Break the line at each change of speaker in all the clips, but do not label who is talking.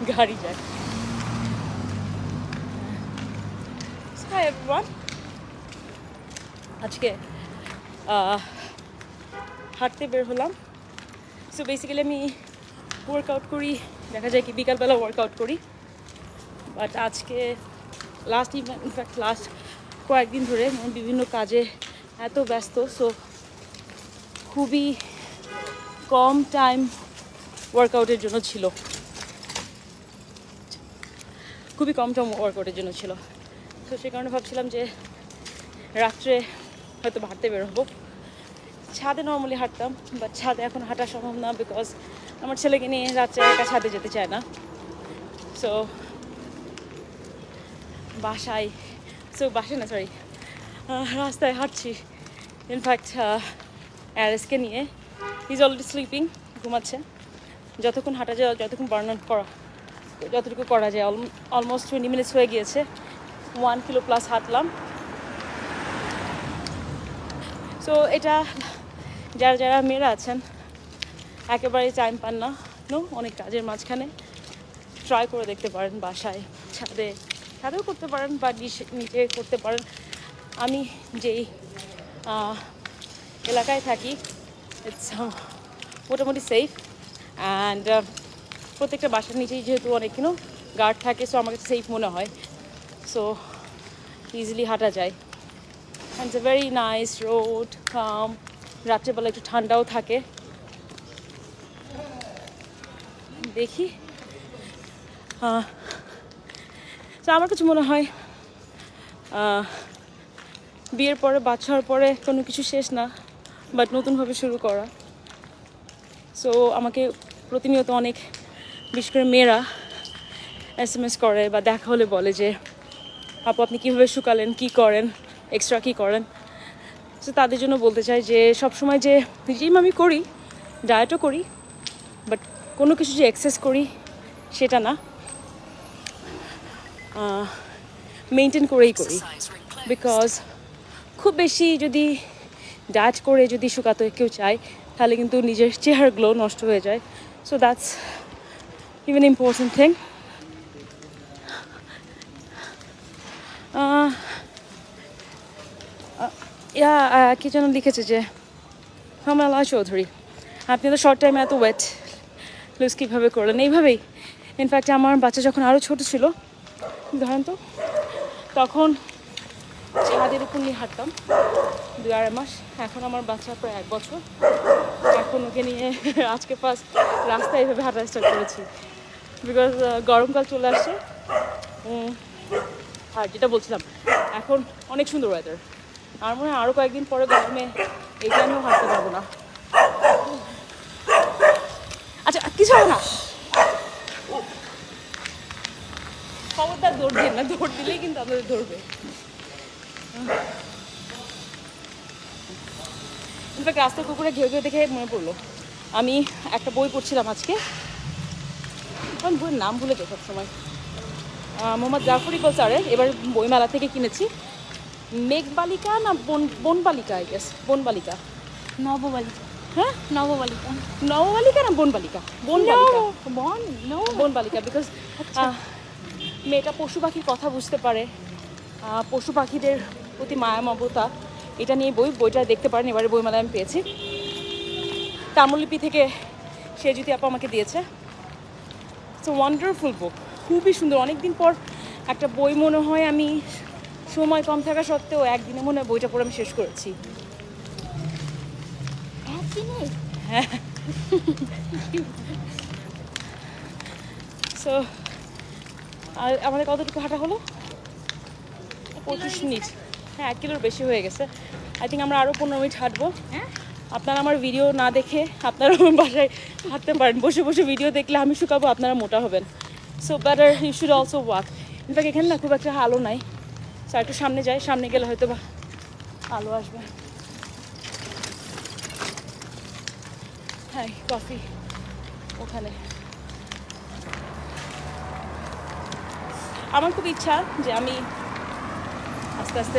গাড়ি যায়। Hi everyone, আজকে হাঁটতে বের হলাম। সো বেসিক্যালি আমি ওয়ার্কআউট করি, দেখা যায় কি বিকালবেলা ওয়ার্কআউট করি, বাট আজকে ইনফ্যাক্ট লাস্ট কয়েকদিন ধরে বিভিন্ন কাজে এত ব্যস্ত, সো খুবই কম টাইম ওয়ার্কআউটের জন্য ছিল, তো সে কারণে ভাবছিলাম যে রাত্রে হয়তো হাঁটতে বের হবো। ছাদে নর্মালি হাঁটতাম, বাট ছাদে এখন হাঁটা সম্ভব না, বিকজ আমার ছেলেকে নিয়ে রাত্রে একা ছাদে যেতে চায় না। সো বাসায় রাস্তায় হাঁটছি। ইনফ্যাক্ট অ্যারেসকে নিয়ে, হি ইজ অলরেডি স্লিপিং, ঘুমাচ্ছে। যতক্ষণ হাঁটা যায়, যতক্ষণ বার্ন করা, যতটুকু করা যায়, অলমোস্ট 20 মিনিটস হয়ে গিয়েছে। 1 কিলো প্লাস হাঁটলাম। সো এটা যারা মেয়েরা আছেন একেবারেই টাইম পান না, অনেক কাজের মাঝখানে ট্রাই করে দেখতে পারেন, বাসায় ছাদেও করতে পারেন বা নিচে করতে পারেন। আমি যেই এলাকায় থাকি, ইটস মোটামুটি সেফ, অ্যান্ড প্রত্যেকটা বাসার নিচেই যেহেতু অনেক গার্ড থাকে, সো আমার কাছে সেফ মনে হয়। সো ইজিলি হাঁটা যায়, and it's a very nice road, calm. রাত্রেবেলা একটু ঠান্ডাও থাকে। দেখি, তো আমার কাছে মনে হয় বিয়ের পরে, বাচ্চা হওয়ার পরে কোনো কিছু শেষ না, বাট নতুনভাবে শুরু করা। সো আমাকে প্রতিনিয়ত অনেক, বিশেষ করে মেয়েরা SMS করে বা দেখা হলে বলে যে আপু আপনি কীভাবে শুকালেন, কী করেন, এক্সট্রা কী করেন। সো তাদের জন্য বলতে চাই যে সবসময় যে জিম আমি করি, ডায়েটও করি, বাট কোনো কিছু যে এক্সেস করি সেটা না, মেনটেন করেই করি। বিকজ খুব বেশি যদি ডায়েট করে যদি শুকাতে কেউ চায়, তাহলে কিন্তু নিজের চেহারা গ্লো নষ্ট হয়ে যায়। So that's even important thing. কি যেন লিখেছে যে হামালা চৌধুরী, আপনি তো শর্ট টাইমে এত ওয়েট লুজ কীভাবে করলেন? এইভাবেই। ইনফ্যাক্ট আমার বাচ্চা যখন আরও ছোটো ছিল, ধরেন তো, তখন ছাদের উপর নিয়ে হাঁটতাম 2-2.5 মাস। এখন আমার বাচ্চা প্রায় 1 বছর। এখন ওকে নিয়ে আজকে ফার্স্ট রাস্তায় এইভাবে হাঁটা স্টার্ট করেছি, বিকজ গরমকাল চলে আসছে। আর যেটা বলছিলাম, এখন অনেক সুন্দর ওয়েদার। আমার মনে হয় আরও কয়েকদিন পরে গরমে এই টাইমেও হাঁটতে পারবো না। আচ্ছা, কিছু হবে না, খবরদার দৌড় দিন না, দৌড় দিলেই কিন্তু আপনাদের ধরবে। ইনফ্যাক্ট রাস্তার কুকুরে ঘেউ ঘেউ দেখে মনে পড়লো, আমি একটা বই পড়ছিলাম আজকে, কারণ বইয়ের নাম ভুলে যাই সবসময়। মোহাম্মদ জাফর ইকবাল স্যারের, এবার বইমেলা থেকে কিনেছি। মেঘবালিকা না বনবালিকা, আই গেস বনবালিকা,
নববালিকা।
হ্যাঁ,
নববালিকা
না বনবালিকা, বনবালিকা। বিকজ মেয়েটা পশু পাখির কথা বুঝতে পারে, পশু পাখিদের প্রতি মায়া মমতা, এটা নিয়ে বইটা দেখতে পারেন। এবারে বইমেলায় আমি পেয়েছি, তাম্রলিপি থেকে সে যদি আপা আমাকে দিয়েছে। ইটস এ ওয়ান্ডারফুল বুক, খুবই সুন্দর। অনেকদিন পর একটা বই মনে হয় আমি সময় কম থাকা সত্ত্বেও একদিনে মনে হয় বইটা পড়ে আমি শেষ করেছি। হ্যাঁ। সো আমাদের কতটুকু হাঁটা হলো? 25 মিনিট। হ্যাঁ, 1 কিলোর বেশি হয়ে গেছে। আই থিঙ্ক আমরা আরও 15 মিনিট হাঁটবো। আপনারা আমার ভিডিও না দেখে আপনারা আমার বাসায় হাঁটতে পারেন। বসে বসে ভিডিও দেখলে আমি শুকাবো, আপনারা মোটা হবেন। So better you should also walk. In fact এখানে না খুব একটা আলো নাই, সো একটু সামনে যাই, সামনে গেলে হয়তো বা আলো আসবে। হ্যাঁ, কফি ওখানে। আমার খুব ইচ্ছা যে আমি আস্তে আস্তে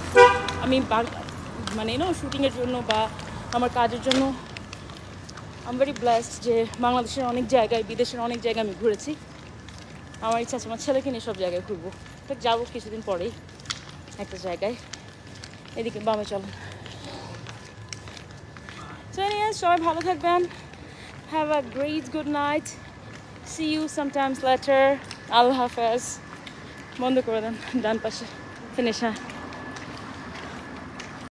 মানে শুটিংয়ের জন্য বা আমার কাজের জন্য আই এম ভেরি ব্লেসড যে বাংলাদেশের অনেক জায়গায়, বিদেশের অনেক জায়গায় আমি ঘুরেছি। আমার ইচ্ছা আছে আমার ছেলেকে নিয়ে সব জায়গায় ঘুরবো, তো যাবো কিছুদিন পরেই একটা জায়গায়। এদিকে বামে চলো। So anyways, সবাই ভালো থাকবেন। Have a great good night. See you sometimes later. আল্লাহ হাফেজ। বন্ধ করে দেন ডান পাশে, ফিনিশ। হ্যাঁ।